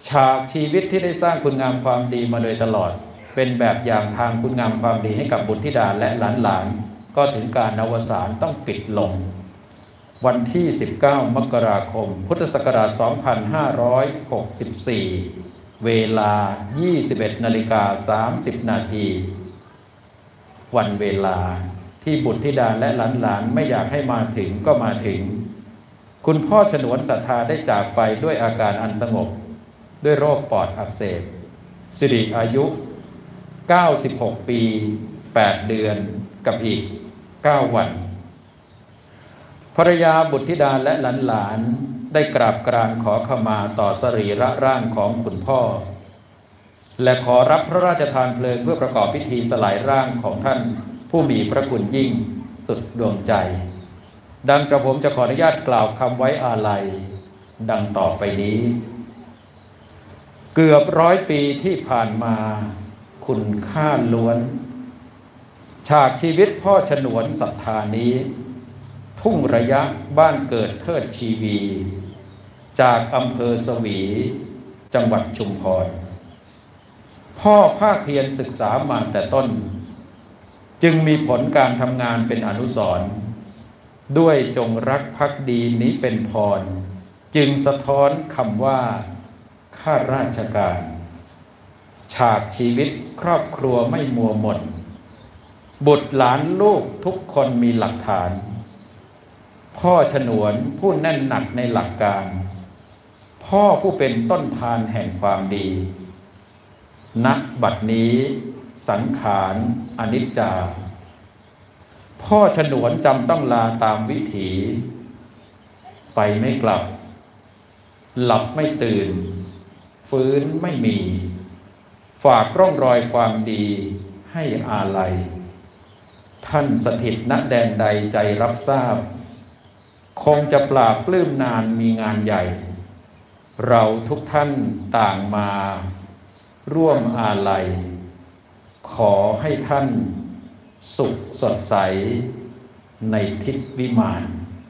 ฉากชีวิตที่ได้สร้างคุณงามความดีมาโดยตลอดเป็นแบบอย่างทางคุณงามความดีให้กับบุตรธิดาและหลานๆก็ถึงการอวสานต้องปิดลงวันที่19 มกราคม พุทธศักราช 2564 เวลา 21:30 นาทีวันเวลาที่บุตรธิดาและหลานๆไม่อยากให้มาถึงก็มาถึงคุณพ่อฉนวนศรัทธาได้จากไปด้วยอาการอันสงบด้วยโรคปอดอักเสบสิริอายุ96 ปี 8 เดือนกับอีก 9 วันภรรยาบุตรธิดาและหลานๆได้กราบกรานขอขมาต่อสรีระร่างของคุณพ่อและขอรับพระราชทานเพลิงเพื่อประกอบพิธีสลายร่างของท่านผู้มีพระคุณยิ่งสุดดวงใจดังกระผมจะขออนุญาตกล่าวคำไว้อาลัยดังต่อไปนี้เกือบ100 ปีที่ผ่านมาคุณค่าล้วนฉากชีวิตพ่อฉนวนศรัทธานี้ทุ่งระยะบ้านเกิดเทิดชีวีจากอำเภอสวีจังหวัดชุมพรพ่อภาคเพียรศึกษามาแต่ต้นจึงมีผลการทำงานเป็นอนุสรณ์ด้วยจงรักภักดีนี้เป็นพรจึงสะท้อนคำว่าข้าราชการฉากชีวิตครอบครัวไม่มัวหม่นบุตรหลานลูกทุกคนมีหลักฐานพ่อฉนวนผู้แน่นหนักในหลักการพ่อผู้เป็นต้นทานแห่งความดีณบัดนี้สังขารอนิจจาพ่อฉนวนจำต้องลาตามวิถีไปไม่กลับหลับไม่ตื่นฟื้นไม่มีฝากร่องรอยความดีให้อาลัยท่านสถิตณแดนใดใจรับทราบคงจะปราบปลื้มนานมีงานใหญ่เราทุกท่านต่างมาร่วมอาลัยขอให้ท่านสุขสดใสในทิพวิมาน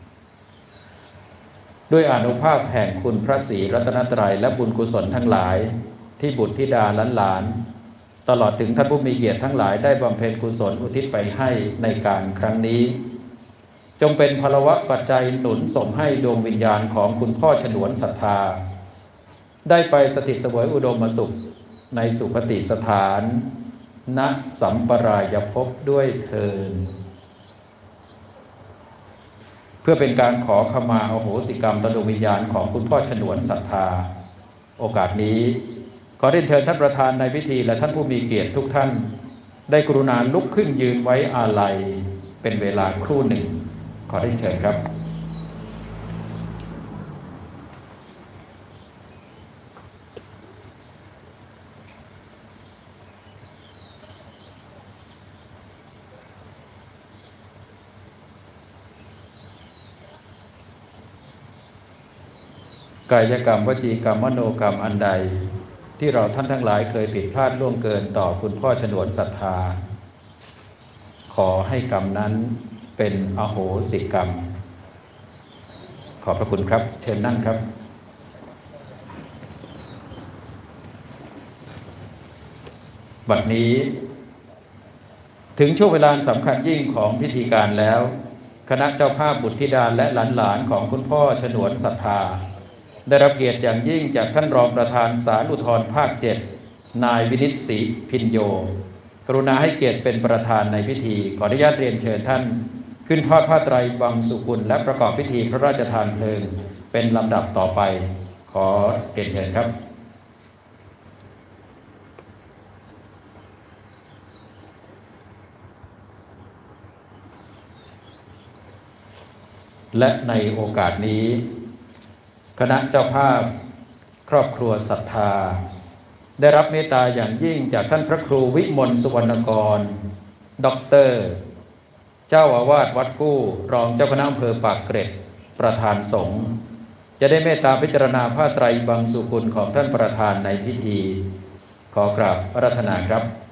ด้วยอานุภาพแห่งคุณพระศรีรัตนตรัยและบุญกุศลทั้งหลายที่บุตรธิดาหลานๆตลอดถึงท่านผู้มีเกียรติทั้งหลายได้บำเพ็ญกุศลอุทิศไปให้ในการครั้งนี้จงเป็นพลวะปัจจัยหนุนส่งให้ดวงวิญญาณของคุณพ่อฉนวนศรัทธาได้ไปสถิตเสวยอุดมสุขในสุคติสถานณสัมปรายภพด้วยเทอญเพื่อเป็นการขอขมาอโหสิกรรมต่อดวงวิญญาณของคุณพ่อฉนวนศรัทธาโอกาสนี้ขอเรียนเชิญท่านประธานในพิธีและท่านผู้มีเกียรติทุกท่านได้กรุณาลุกขึ้นยืนไว้อาลัยเป็นเวลาครู่หนึ่งขอเรียนเชิญครับกายกรรมวจีกรรมมโนกรรมอันใดที่เราท่านทั้งหลายเคยผิดพลาดล่วงเกินต่อคุณพ่อฉนวนศรัทธาขอให้กรรมนั้นเป็นอโหสิกรรมขอบพระคุณครับเชิญนั่งครับบัดนี้ถึงช่วงเวลาสำคัญยิ่งของพิธีการแล้วคณะเจ้าภาพบุตรธิดาและหลานๆของคุณพ่อฉนวนศรัทธาได้รับเกียรติอย่างยิ่งจากท่านรองประธานศาลอุทธรณ์ภาค 7นายวินิตศรีพินโยกรุณาให้เกียรติเป็นประธานในพิธีขออนุญาตเรียนเชิญท่านขึ้นทอดผ้าไตรบังสุกุลและประกอบพิธีพระราชทานเพลิงเป็นลำดับต่อไปขอเรียนเชิญครับและในโอกาสนี้คณะเจ้าภาพครอบครัวศรัทธาได้รับเมตตาอย่างยิ่งจากท่านพระครูวิมลสุวรรณกรด็อกเตอร์เจ้าอาวาสวัดกู้รองเจ้าคณะอำเภอปากเกร็ดประธานสงฆ์จะได้เมตตาพิจารณาผ้าไตรบังสุกุลของท่านประธานในพิธีขอกราบอาราธนาครับ